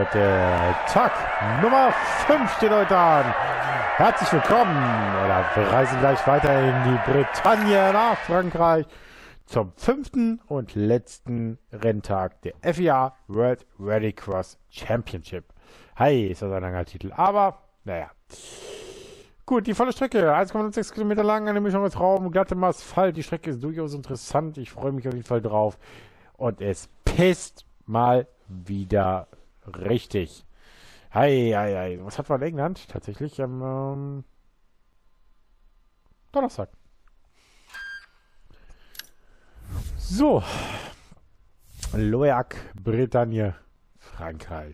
Leute. Tag Nummer 5 steht heute an. Herzlich willkommen. Oder wir reisen gleich weiter in die Bretagne nach Frankreich zum 5. und letzten Renntag der FIA World Rallycross Championship. Hi, ist das ein langer Titel, aber naja. Gut, die volle Strecke, 1,6 Kilometer lang, eine Mischung aus Raum, glattem Asphalt. Die Strecke ist durchaus interessant. Ich freue mich auf jeden Fall drauf. Und es pisst mal wieder richtig. Hi, hi, hi. Was hat man in England? Tatsächlich am Donnerstag. So. Loyac, Bretagne, Frankreich.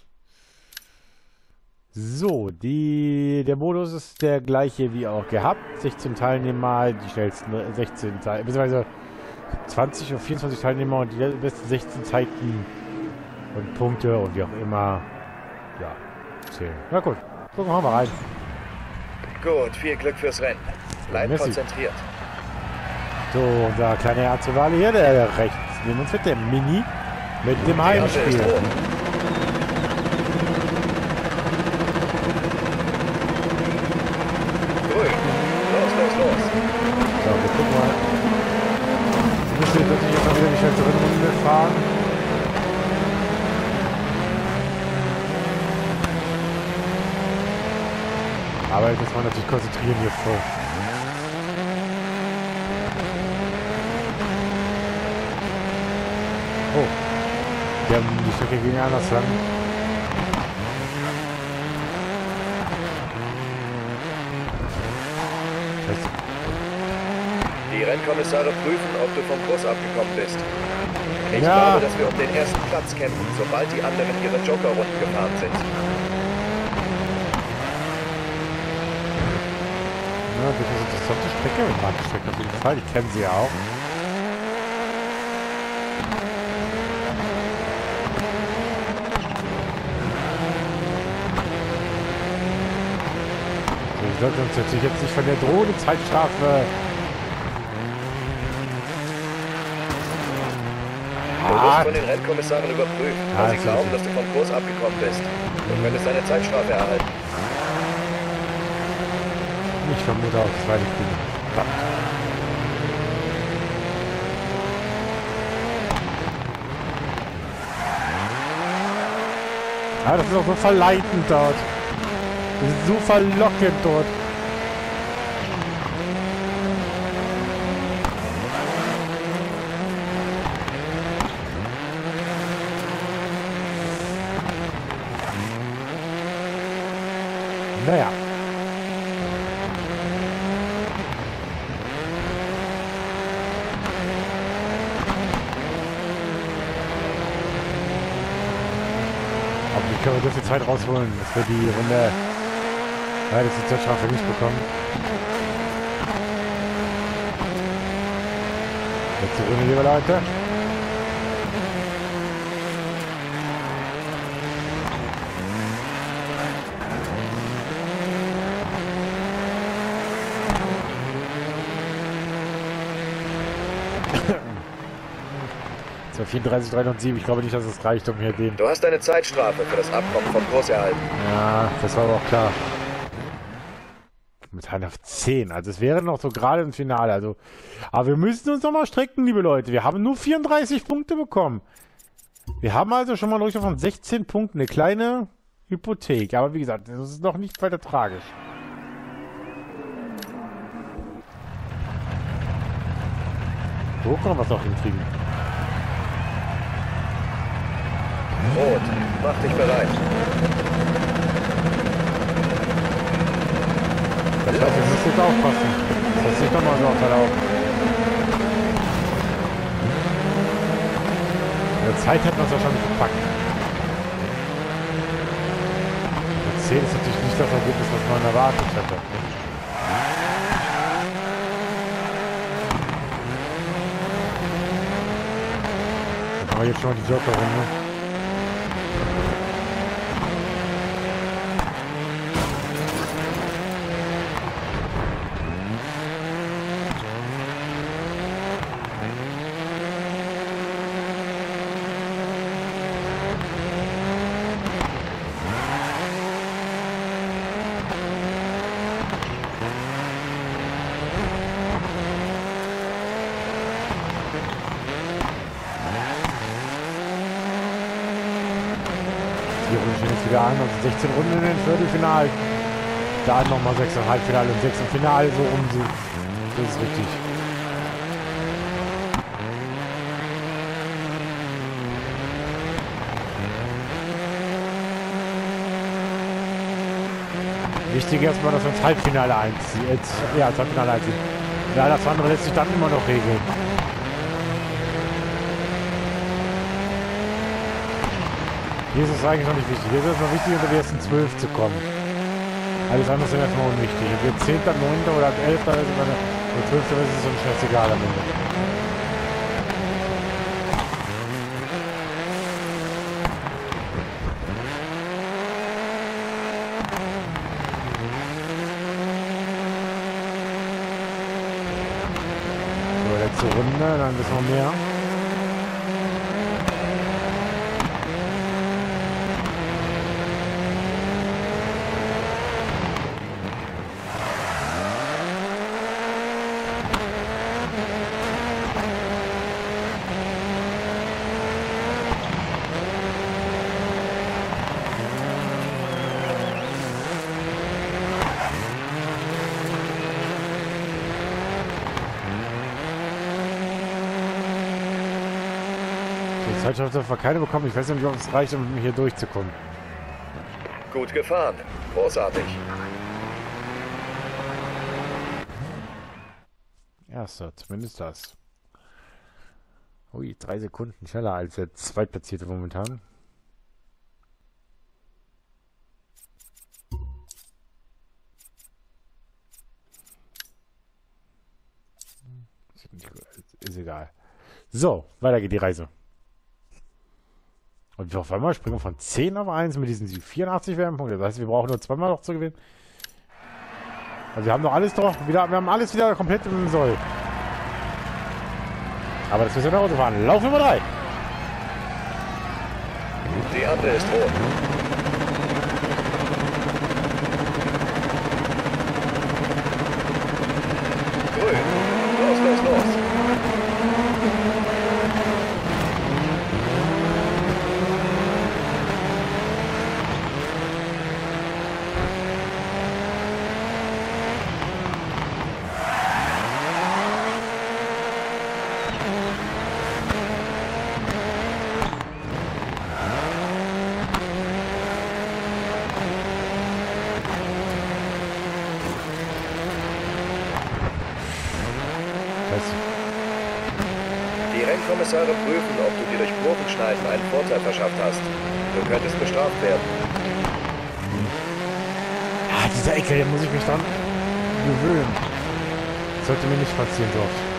So, der Modus ist der gleiche wie auch gehabt. 16 Teilnehmer, die schnellsten 16 Zeiten, beziehungsweise 20 oder 24 Teilnehmer und die besten 16 Zeiten und Punkte und wie auch immer, ja, zählen. Na gut, gucken wir mal rein. Gut, viel Glück fürs Rennen. Bleib konzentriert. So, unser kleiner Erzrivale hier, der rechts neben uns wird der Mini mit dem Heimspiel. So, wir gucken mal. Wir müssen natürlich jetzt auch wieder die schnellste Runde fahren. Aber jetzt muss man natürlich konzentrieren hier vor. Oh. Die Strecke ging anders lang. Die Rennkommissare prüfen, ob du vom Kurs abgekommen bist. Ich Ja. glaube, dass wir um den ersten Platz kämpfen, sobald die anderen ihre Joker-Runden gefahren sind. Ja, das ist eine interessante Strecke. Ich mag die Strecke auf jeden Fall. Die kennen sie ja auch. So, wir sollten uns natürlich jetzt nicht von der drohenden Zeitstrafe... Du wirst von den Rennkommissaren überprüft, weil Ja, sie glauben, dass du vom Kurs abgekommen bist. Du könntest eine Zeitstrafe erhalten. Ich vermute auch, das war nicht gut. Ja, das ist auch so verleitend dort. Das ist so verlockend dort. Naja. Aber wie können wir so viel Zeit rausholen, dass wir die Runde die Zeitstrafe nicht bekommen? Letzte Runde, liebe Leute. So, 34, 307. Ich glaube nicht, dass es reicht, um hier den... Du hast eine Zeitstrafe für das Abkommen vom Kurs erhalten. Ja, das war aber auch klar. Mit einer 10. Also es wäre noch so gerade im Finale. Also, aber wir müssen uns noch mal strecken, liebe Leute. Wir haben nur 34 Punkte bekommen. Wir haben also schon mal durch von 16 Punkten eine kleine Hypothek. Aber wie gesagt, das ist noch nicht weiter tragisch. So können wir es auch hinkriegen. Rot, mach dich bereit. Das heißt, wir müssen jetzt aufpassen. Das ist nicht nochmal so verlaufen. In der Zeit hätten wir es wahrscheinlich gepackt. Die 10 ist natürlich nicht das Ergebnis, was man erwartet hätte. Dann haben wir jetzt schon mal die Joker-Runde. wieder an. Also 16 Runden in den Viertelfinalen. Da nochmal 6 im Halbfinale und 6 im Finale, so rum. Das ist richtig. Wichtig erstmal, dass wir ins Halbfinale einziehen. Ja, ins Halbfinale einziehen. Ja, das andere lässt sich dann immer noch regeln. Hier ist es eigentlich noch nicht wichtig. Hier ist es noch wichtig, unter die ersten 12 zu kommen. Alles andere ist erstmal unwichtig. Ob wir 10., 9. oder 11. oder 12. ist es uns scheißegal am Ende. So, letzte Runde, dann wissen wir mehr. Zeitschrift dürfen wir keine bekommen. Ich weiß nicht, ob es reicht, um hier durchzukommen. Gut gefahren. Großartig. Erster, zumindest das. Ui, 3 Sekunden schneller als der Zweitplatzierte momentan. Ist egal. So, weiter geht die Reise. Und auf einmal springen wir von 10 auf 1 mit diesen 84 Wärmepunkten. Das heißt, wir brauchen nur zweimal noch zu gewinnen. Also wir haben doch alles doch wieder, wir haben alles wieder komplett im Soll. Aber das müssen wir nach Hause fahren. Lauf Nummer 3. Die Ampel ist rot. Grün. Los, los, los. Die Rennkommissare prüfen, ob du dir durch Kurvenschneiden einen Vorteil verschafft hast. Du könntest bestraft werden. Ah, dieser Ecke, der muss ich mich dann gewöhnen. Das sollte mir nicht passieren so oft.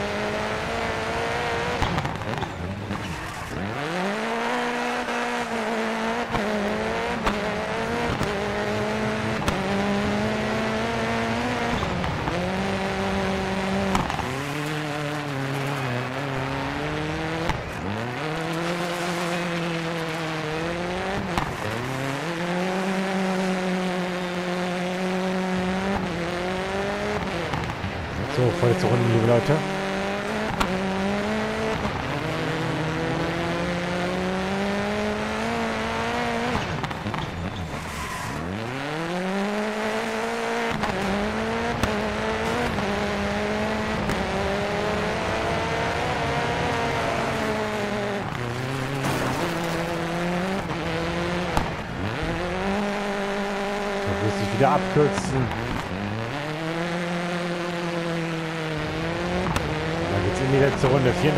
So, vorletzte Runde, liebe Leute. Da muss ich wieder abkürzen. In die letzte Runde, 34-0.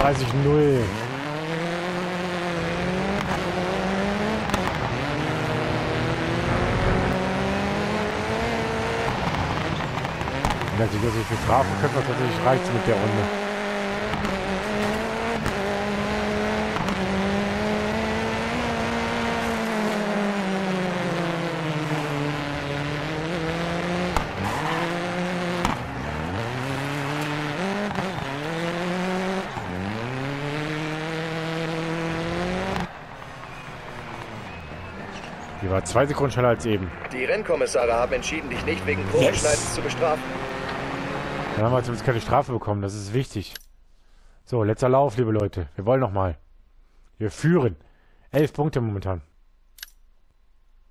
Natürlich, dass ich für Strafen könnte, was natürlich reicht mit der Runde. Die war 2 Sekunden schneller als eben. Die Rennkommissare haben entschieden, dich nicht wegen Kurvenschneidens zu bestrafen. Dann haben wir zumindest keine Strafe bekommen, das ist wichtig. So, letzter Lauf, liebe Leute. Wir wollen nochmal. Wir führen. 11 Punkte momentan.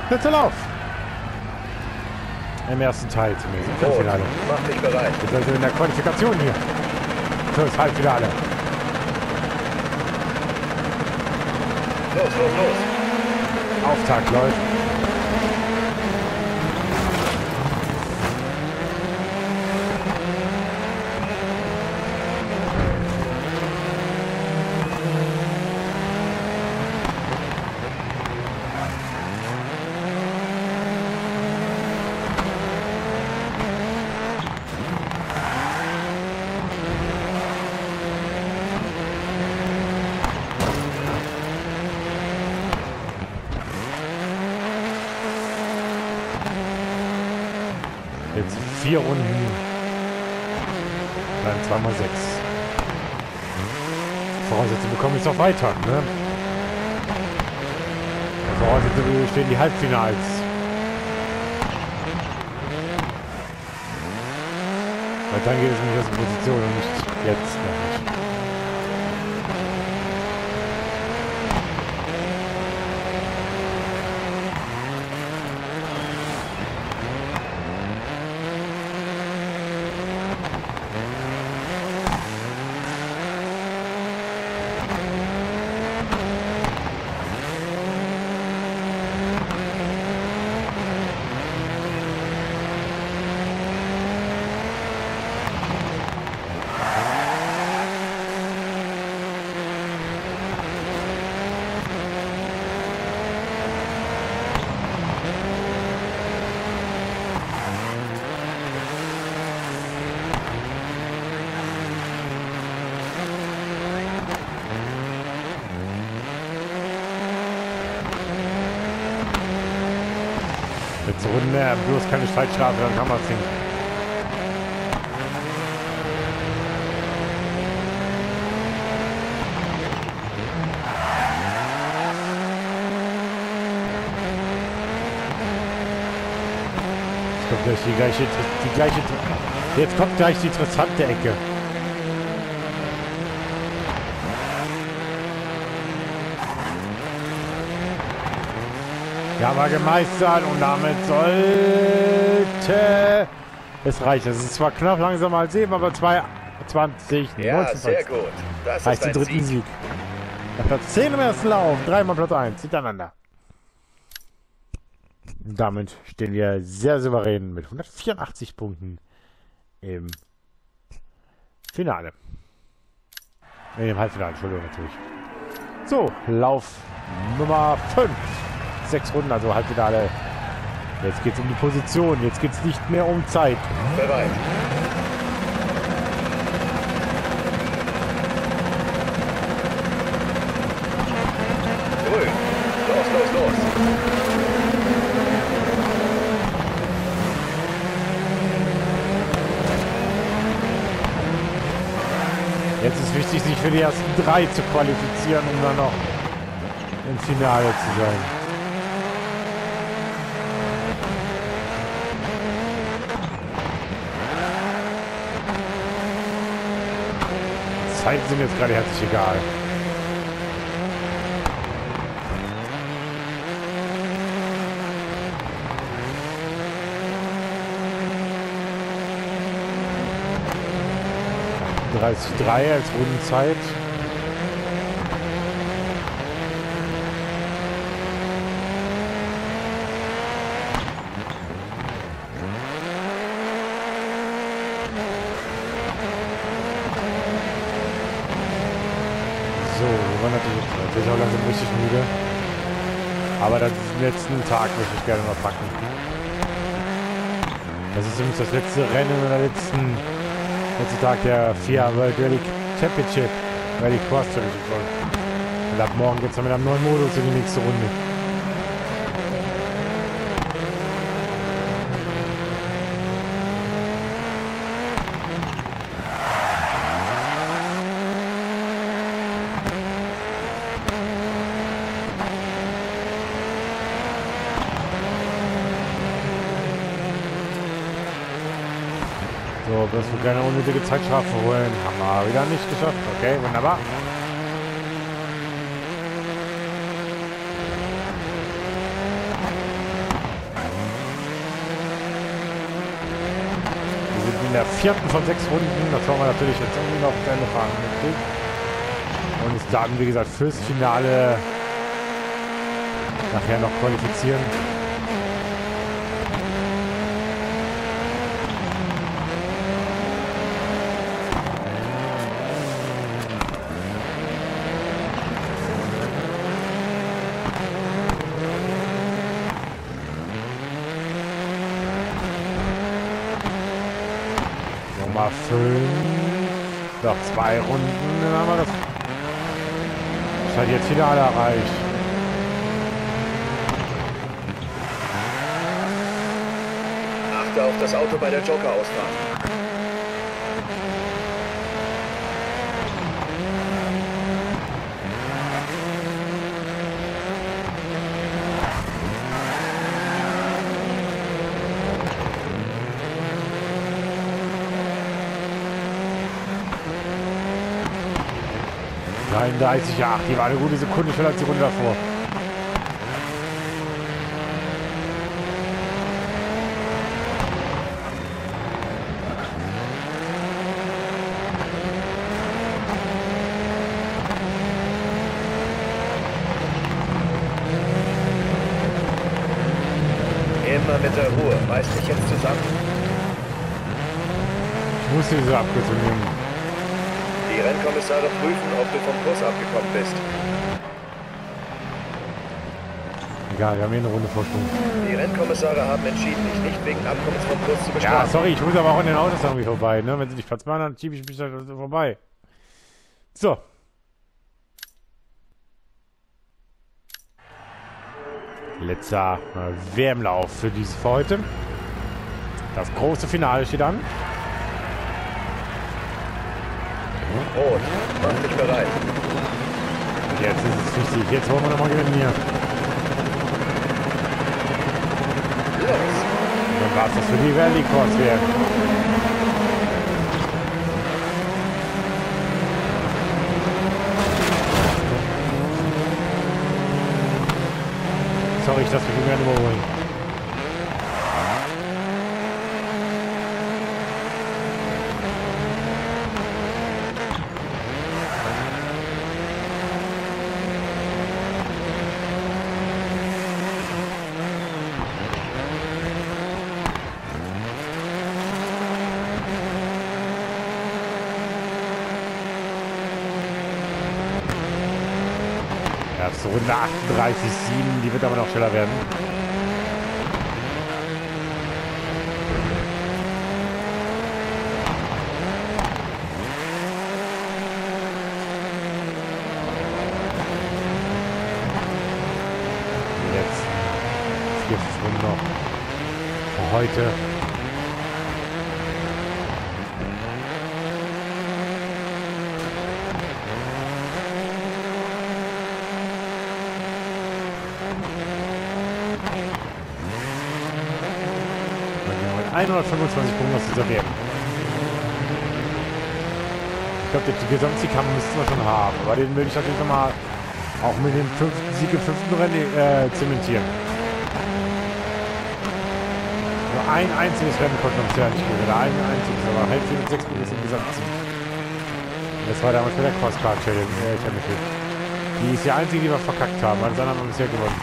Letzter Lauf. Im ersten Teil zumindest. Im Gut, Viertelfinale. mach dich bereit. Jetzt also in der Qualifikation hier. Fürs Halbfinale. Los, los, los. Auftakt läuft. Jetzt 4 Runden. Dann 2x6. Voraussetzung bekommen jetzt noch weiter, ne? Voraussetzung stehen die Halbfinals. Weil dann geht es in die erste Position und nicht jetzt noch nicht. Letzte Runde, bloß keine Streitstrafe, dann haben wir es hin. Jetzt kommt gleich die gleiche, jetzt kommt gleich die interessante Ecke. Ja, aber gemeistert und damit sollte es reichen. Es ist zwar knapp langsamer als eben, aber 2:20. Ja, sehr gut. Das reicht ist den ein dritten Sieg. Sieg. Auf Platz 10 im ersten Lauf, 3-mal Platz 1 hintereinander. Und damit stehen wir sehr souverän mit 184 Punkten im Finale. Im Halbfinale, Entschuldigung, natürlich. So, Lauf Nummer 5. 6 Runden, also Halbfinale. Jetzt geht es um die Position. Jetzt geht es nicht mehr um Zeit. Bereit. Grün. Los, los, los. Jetzt ist wichtig, sich für die ersten 3 zu qualifizieren, um dann noch im Finale zu sein. Zeiten sind jetzt gerade herzlich egal. .30,3 als Rundenzeit. So, wir waren natürlich auch langsam richtig müde. Aber den letzten Tag möchte ich gerne noch packen. Das ist übrigens das letzte Rennen oder letzte Tag der FIA World Rally Championship Rally Cross Championship. Und ab morgen geht es dann mit einem neuen Modus in die nächste Runde. So, bloß wir keine unnötige Zeitstrafe holen. Haben wir wieder nicht geschafft. Okay, wunderbar. in der 4. von 6 Runden. Das wollen wir natürlich jetzt irgendwie noch zu Ende fahren. Und uns dann, wie gesagt, fürs Finale nachher noch qualifizieren. Nummer 5. Noch 2 Runden, dann haben wir das. Das hat jetzt Finale erreicht. Achte auf das Auto bei der Joker-Ausfahrt. Ja, die war eine gute Sekunde schneller als die Runde davor. Immer mit der Ruhe. Reiß dich jetzt zusammen. Ich musste diese Abkürzung nehmen. Die Rennkommissare prüfen, ob du vom Kurs abgekommen bist. Egal, wir haben hier eine Runde Vorsprung. Die Rennkommissare haben entschieden, dich nicht wegen Abkommens vom Kurs zu Ja, bestrafen. sorry, ich muss aber auch an den Autos irgendwie vorbei. Ne? Wenn sie nicht Platz machen, dann schiebe ich mich da vorbei. So. Letzter WM-Lauf für heute. Das große Finale steht an. Rot, mach dich bereit. Jetzt ist es wichtig. Jetzt wollen wir nochmal gewinnen hier. Los! Dann war es das für die Rallye Cross WM. Sorry, ich lasse mich gerne überholen. So Runde 38,7, die wird aber noch schneller werden. Jetzt 4 Runden noch für heute. Wir haben 125 Punkte aus dieser WM. Ich glaube, die Gesamtsiegkampf müssten wir schon haben. Aber den will ich natürlich nochmal auch mit dem Sieg im 5. Rennen zementieren. Nur ein einziges Rennen konnten wir uns ja nicht gewinnen. Oder ein einziges, aber Hälfte mit 6 Punkten ist im Gesamtsieg. Das war damals mit der Crosscar Challenge. Die ist die einzige, die wir verkackt haben. Alles andere haben wir bisher gewonnen.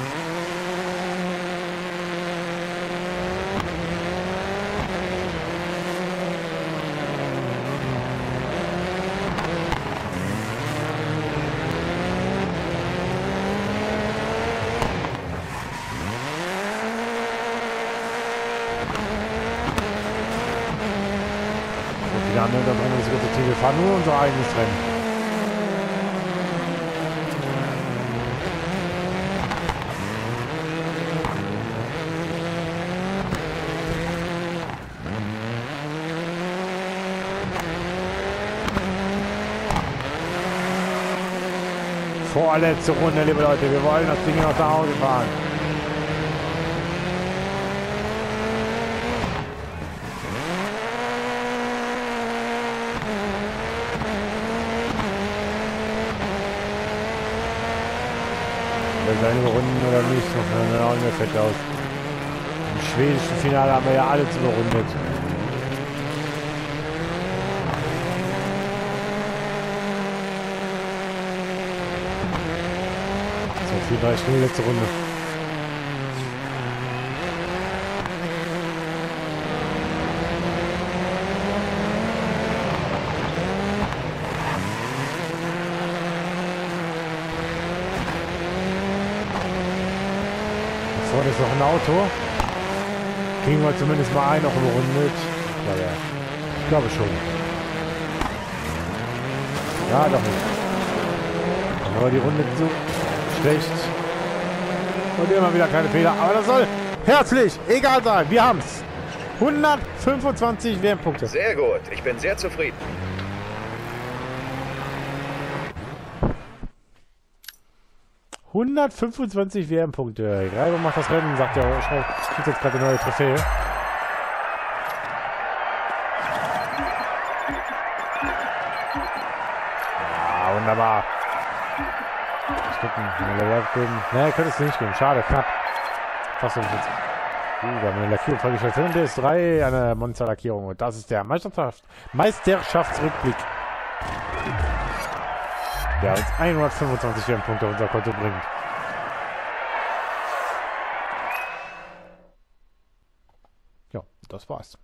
Die anderen, da bringen wir das ganze Team. Wir fahren nur unser eigenes Rennen. Vorletzte Runde, liebe Leute. Wir wollen das Ding noch nach Hause fahren. Seine Runden oder nicht, dann hauen wir fett aus. Im schwedischen Finale haben wir ja alles überrundet. 34 letzte Runde. Da vorne ist noch ein Auto. Kriegen wir zumindest mal einen noch überrundet. Ich glaube schon. Ja, doch nicht. Dann war die Runde so schlecht. Und immer wieder kleine Fehler. Aber das soll herzlich egal sein. Wir haben es. 125 WM-Punkte. Sehr gut. Ich bin sehr zufrieden. ...125 WM-Punkte. Reiber macht das Rennen, sagt er. Ich kriege jetzt gerade eine neue Trophäe. Ja, wunderbar. Ich gucken. Ne, könnte es nicht gehen. Schade, knapp. Fast um 40. Wir haben eine Lackierung vorgestellt. Für den DS3 eine Monster-Lackierung. Und das ist der Meisterschaftsrückblick. Der uns 125 WM-Punkte auf unser Konto bringt. Ja, das war's.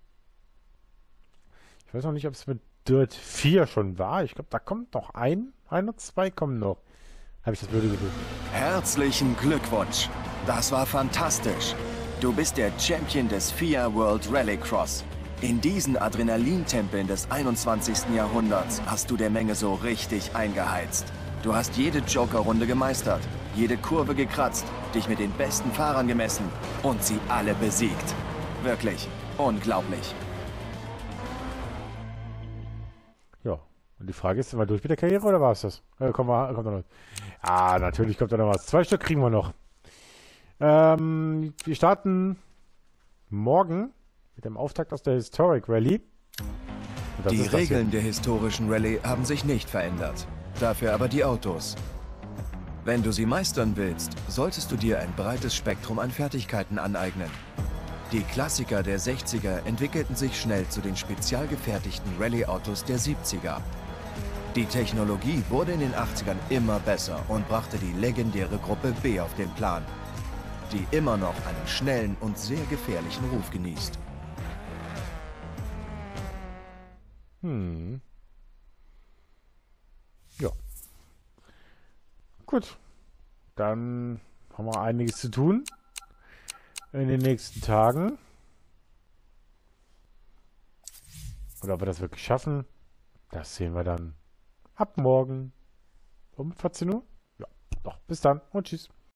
Ich weiß noch nicht, ob es mit Dirt 4 schon war. Ich glaube, da kommt noch ein oder zwei kommen noch. Habe ich das blöde Gefühl. Herzlichen Glückwunsch. Das war fantastisch. Du bist der Champion des FIA World Rallycross. In diesen Adrenalintempeln des 21. Jahrhunderts hast du der Menge so richtig eingeheizt. Du hast jede Joker-Runde gemeistert, jede Kurve gekratzt, dich mit den besten Fahrern gemessen und sie alle besiegt. Wirklich unglaublich. Ja, und die Frage ist, sind wir durch mit der Karriere oder war es das? Kommt da noch? Ah, natürlich kommt da noch was. 2 Stück kriegen wir noch. Wir starten morgen mit dem Auftakt aus der Historic Rally. Die Regeln der historischen Rallye haben sich nicht verändert. Dafür aber die Autos. Wenn du sie meistern willst, solltest du dir ein breites Spektrum an Fertigkeiten aneignen. Die Klassiker der 60er entwickelten sich schnell zu den spezial gefertigten Rallye-Autos der 70er. Die Technologie wurde in den 80ern immer besser und brachte die legendäre Gruppe B auf den Plan, die immer noch einen schnellen und sehr gefährlichen Ruf genießt. Ja. Gut. Dann haben wir einiges zu tun in den nächsten Tagen. Oder ob wir das wirklich schaffen, das sehen wir dann ab morgen um 14 Uhr. Ja, doch. Bis dann und tschüss.